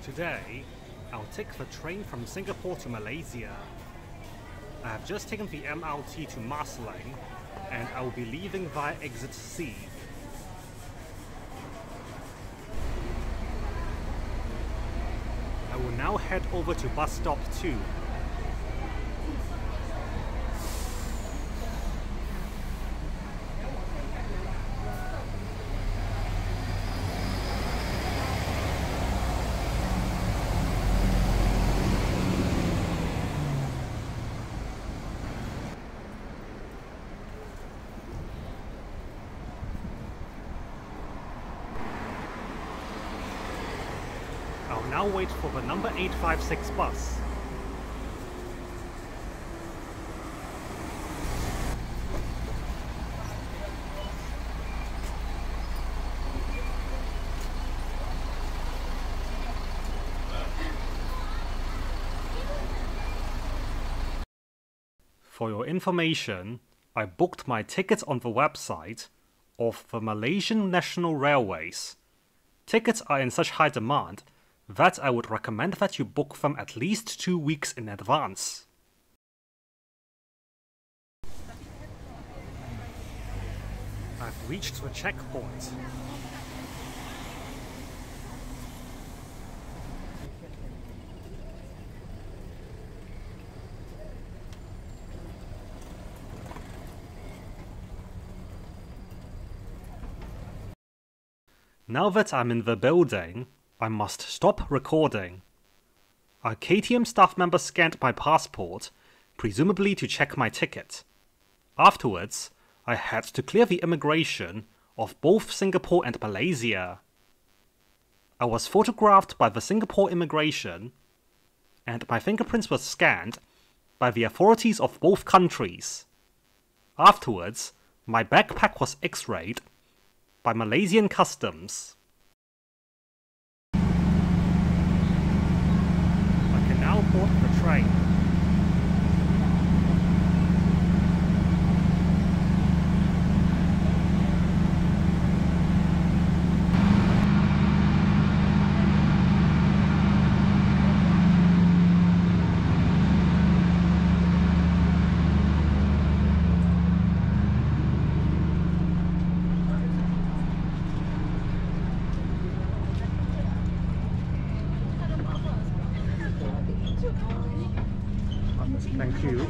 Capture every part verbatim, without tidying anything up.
Today, I'll take the train from Singapore to Malaysia. I have just taken the M R T to Marsiling, and I will be leaving via exit C. I will now head over to bus stop two. I'll now wait for the number eight five six bus. For your information, I booked my tickets on the website of the Malaysian National Railways. Tickets are in such high demand that I would recommend that you book them at least two weeks in advance. I've reached the checkpoint. Now that I'm in the building, I must stop recording. A K T M staff member scanned my passport, presumably to check my ticket. Afterwards, I had to clear the immigration of both Singapore and Malaysia. I was photographed by the Singapore immigration, and my fingerprints were scanned by the authorities of both countries. Afterwards, my backpack was X-rayed by Malaysian customs. I can now board the train. Thank you.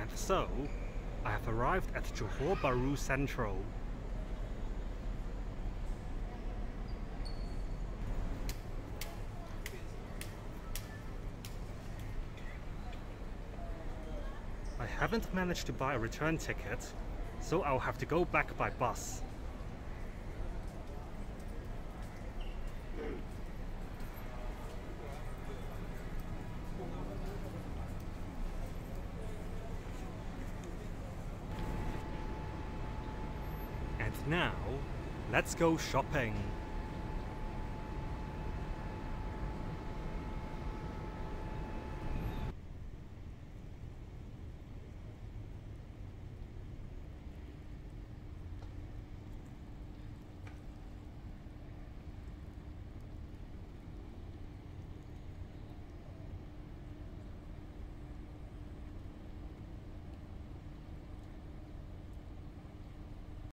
And so, I have arrived at Johor Bahru Central. I haven't managed to buy a return ticket, so I'll have to go back by bus. And now, let's go shopping.